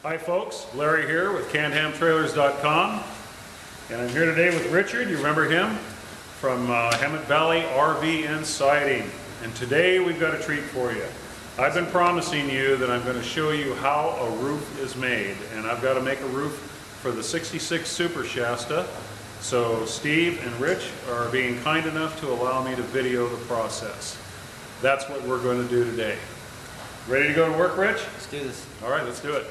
Hi folks, Larry here with CannedHamTrailers.com, and I'm here today with Richard. You remember him from Hemet Valley RV and Siding, and today we've got a treat for you. I've been promising you that I'm going to show you how a roof is made, and I've got to make a roof for the 66 Super Shasta. So Steve and Rich are being kind enough to allow me to video the process. That's what we're going to do today. Ready to go to work, Rich? Let's do this. All right, let's do it.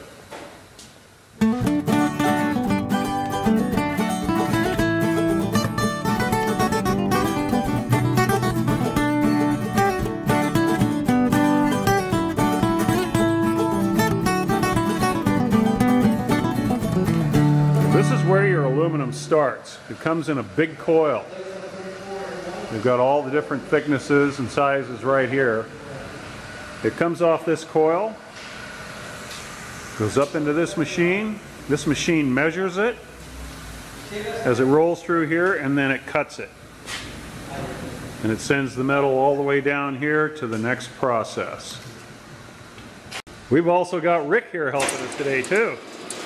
This is where your aluminum starts. It comes in a big coil. We've got all the different thicknesses and sizes right here. It comes off this coil, goes up into this machine. This machine measures it as it rolls through here, and then it cuts it. And it sends the metal all the way down here to the next process. We've also got Rick here helping us today too.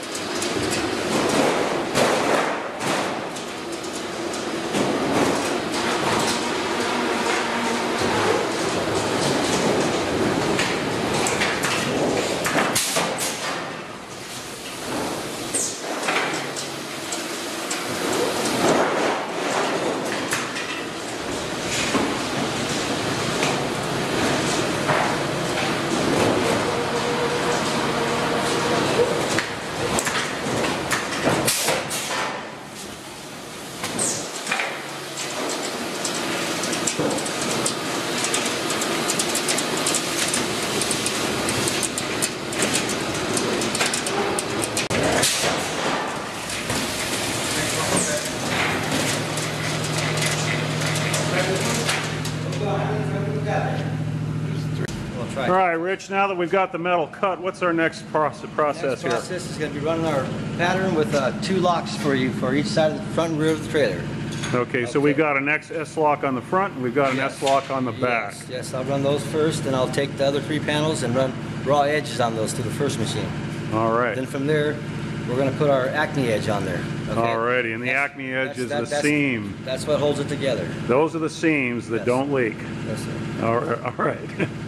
All right, Rich, now that we've got the metal cut, what's our next process here? Next process is going to be running our pattern with 2 locks for you for each side of the front and rear of the trailer. Okay, so we've got an S-lock on the front and we've got an S-lock on the back. Yes, I'll run those first, and I'll take the other 3 panels and run raw edges on those to the first machine. All right. Then from there, we're going to put our Acme edge on there. Okay? Alrighty, and the Acme edge is the seam. That's what holds it together. Those are the seams that don't leak. Yes, sir. All right.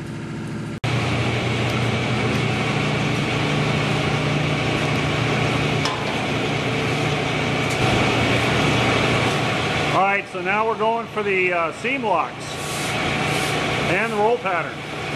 Alright, so now we're going for the seam locks and the roll pattern.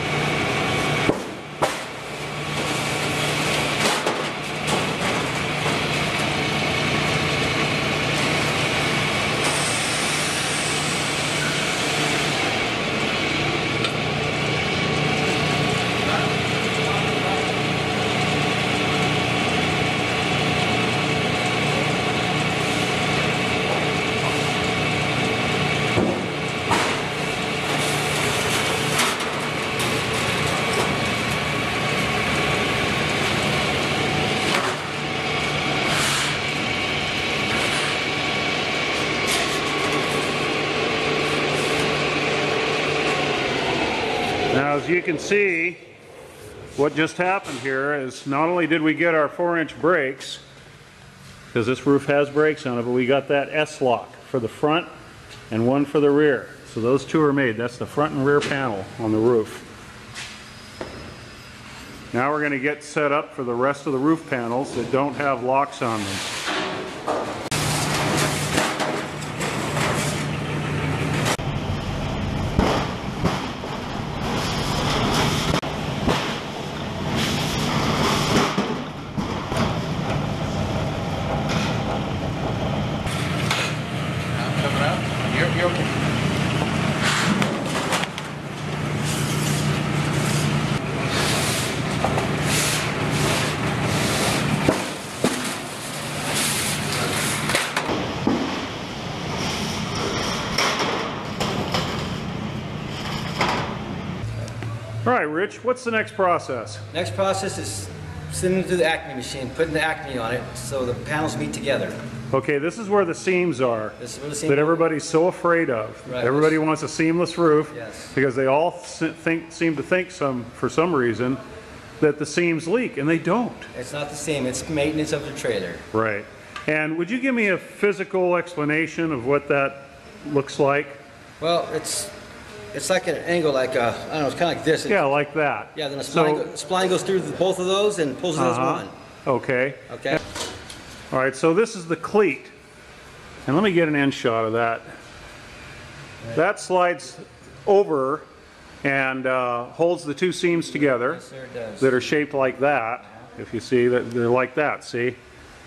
Now, as you can see, what just happened here is not only did we get our 4-inch brakes, because this roof has brakes on it, but we got that S-lock for the front and one for the rear. So those 2 are made. That's the front and rear panel on the roof. Now we're going to get set up for the rest of the roof panels that don't have locks on them. You're okay. All right, Rich, what's the next process? Next process is sending it to the Acme machine, putting the Acme on it so the panels meet together. Okay, this is where the seams are This is where the seams that everybody's so afraid of. Right. Everybody wants a seamless roof Yes. because they all seem to think for some reason that the seams leak, and they don't. It's not the same. It's maintenance of the trailer. Right. And would you give me a physical explanation of what that looks like? Well, it's like an angle, like I don't know. It's kind of like this. Yeah, like that. Yeah. Then the spline goes through both of those and pulls those one. Okay. Okay. All right. So this is the cleat, and let me get an end shot of that. Right. That slides over and holds the two seams together. Yes, sir, it does. That are shaped like that. If you see that, they're like that. See.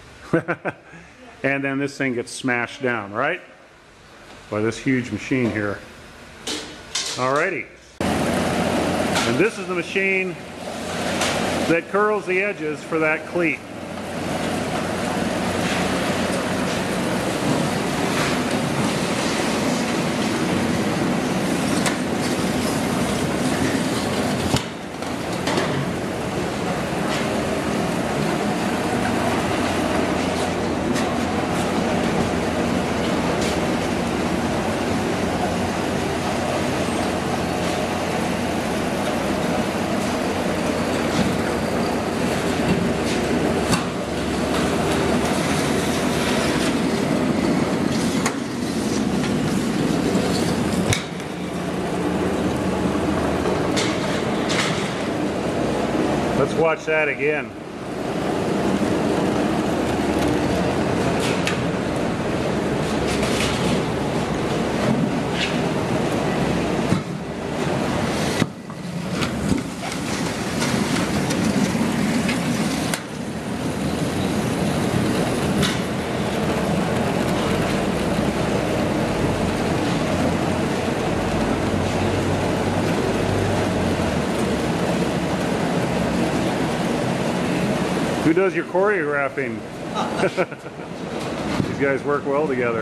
And then this thing gets smashed down, right? By this huge machine here. Alrighty. And this is the machine that curls the edges for that cleat. Let's watch that again. Who does your choreographing? These guys work well together.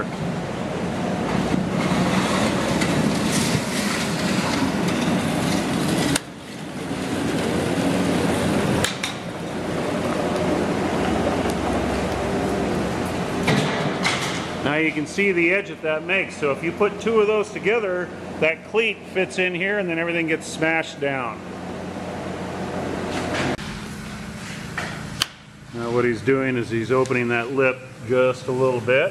Now you can see the edge that makes. So if you put two of those together, that cleat fits in here and then everything gets smashed down. Now what he's doing is he's opening that lip just a little bit.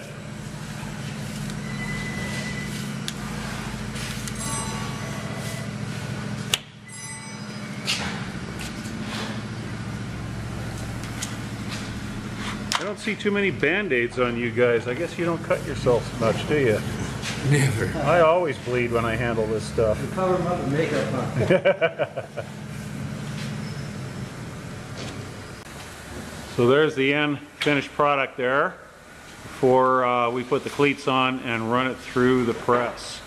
I don't see too many band-aids on you guys. I guess you don't cut yourself much, do you? Never. I always bleed when I handle this stuff. You cover them up with makeup, huh? So there's the end finished product there before we put the cleats on and run it through the press.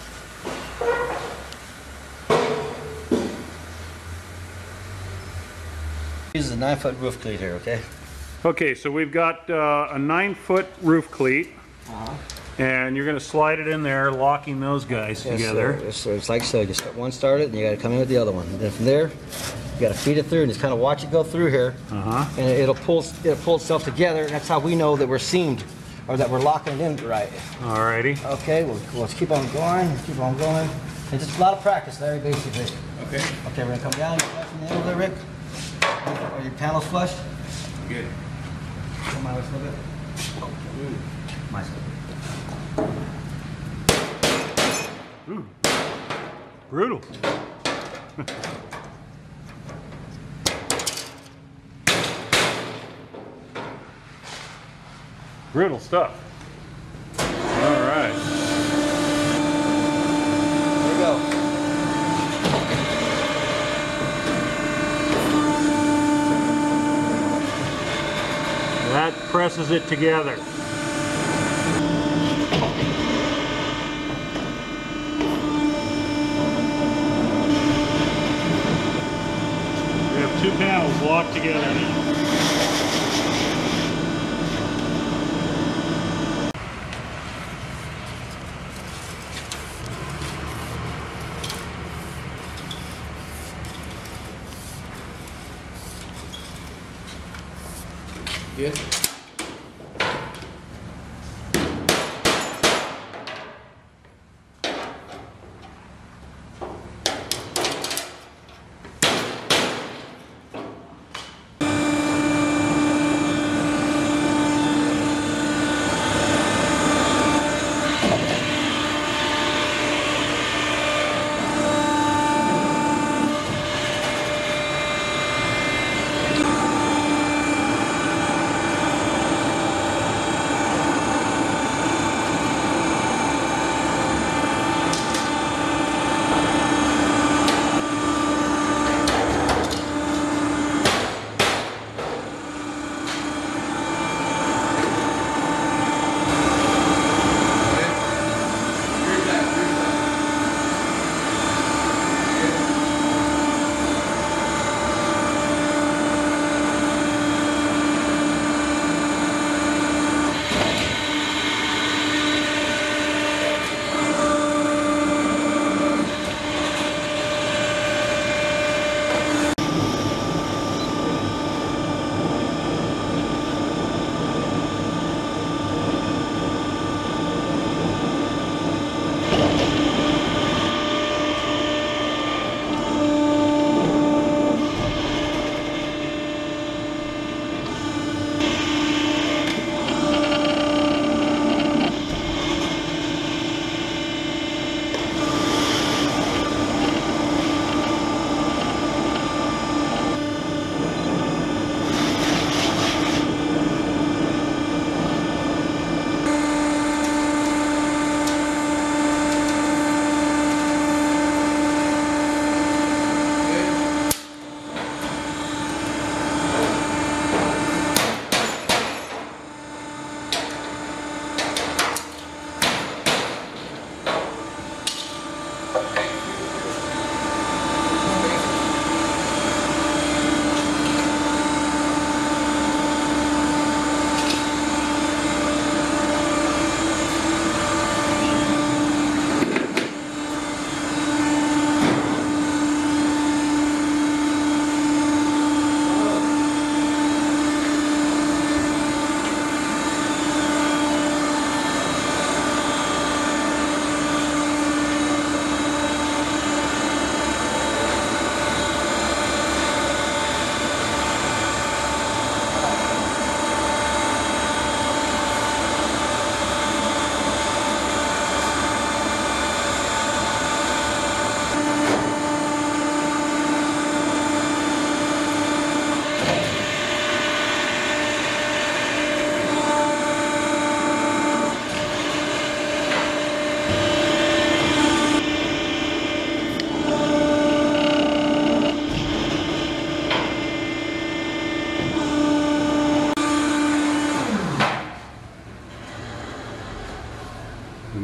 This is a 9-foot roof cleat here, okay? Okay, so we've got a 9-foot roof cleat, and you're going to slide it in there, locking those guys together. So it's like so. You get one started, and you got to come in with the other one. And then from there, you got to feed it through, and just kind of watch it go through here, and it'll pull itself together. And that's how we know that we're seamed, or that we're locking it in right. Alrighty. Okay, well, let's keep on going. Keep on going. It's just a lot of practice, Larry, basically. Okay. Okay, we're gonna come down. You flushing the over there, Rick? Are your panels flushed? Good. Come on, a little bit. Nice. Ooh. Brutal. Brutal stuff. All right. There we go. That presses it together. We have two panels locked together now. Good.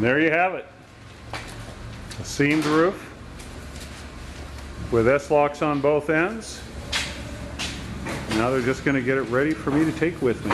there you have it. A seamed roof with S-locks on both ends. Now they're just going to get it ready for me to take with me.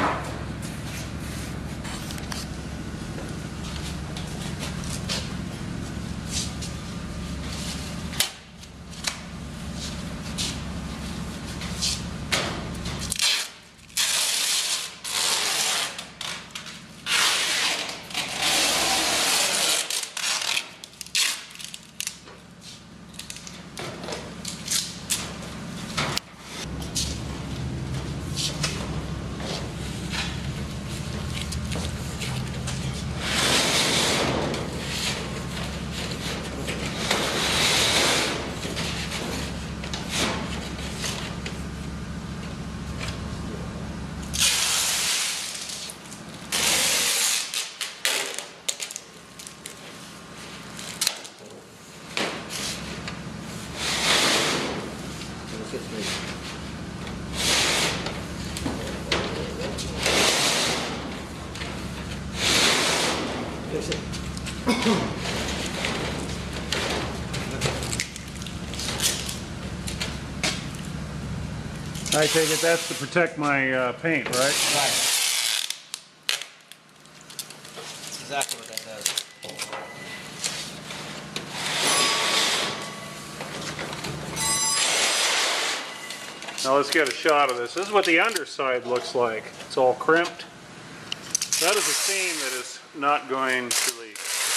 I take it that's to protect my paint, right? Right. That's exactly what that does. Now let's get a shot of this. This is what the underside looks like. It's all crimped. That is a seam that is not going to leak.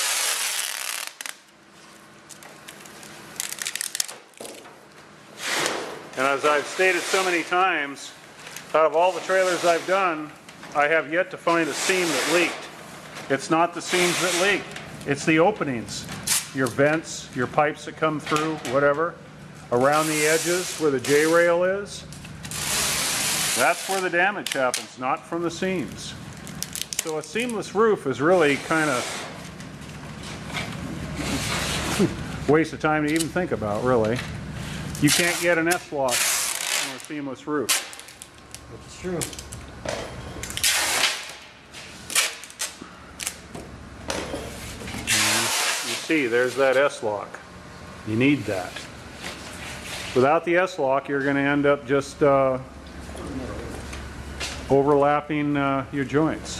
And as I've stated so many times, out of all the trailers I've done, I have yet to find a seam that leaked. It's not the seams that leak, it's the openings. Your vents, your pipes that come through, whatever, around the edges where the J-rail is. That's where the damage happens, not from the seams. So a seamless roof is really kind of waste of time to even think about, really. You can't get an S-lock on a seamless roof. It's true. You see, there's that S-lock. You need that. Without the S-lock, you're going to end up just overlapping your joints.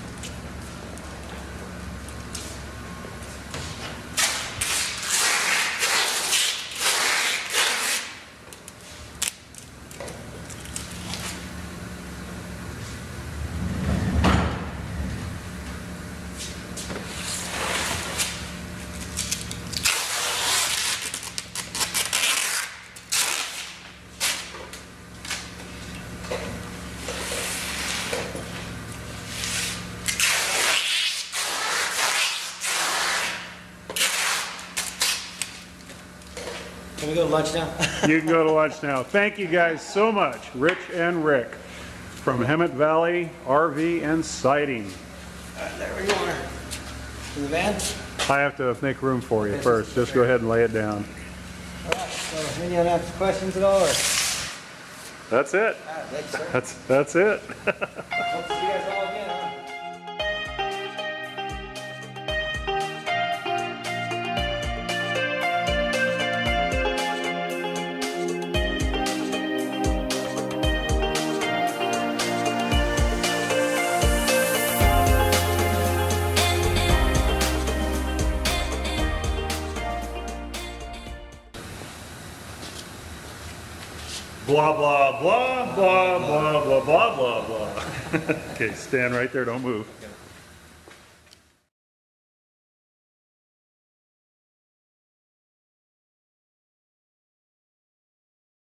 Can we go to lunch now? You can go to lunch now. Thank you guys so much, Rich and Rick from Hemet Valley RV and Siding. There we go. In the van? I have to make room for you first. Just go ahead and lay it down. All right. So, any other questions at all? Or? That's it. Thanks, sir. That's it. Hope to see you guys all again, huh? Blah, blah, blah, blah, blah, blah, blah, blah, blah. Okay, stand right there, don't move.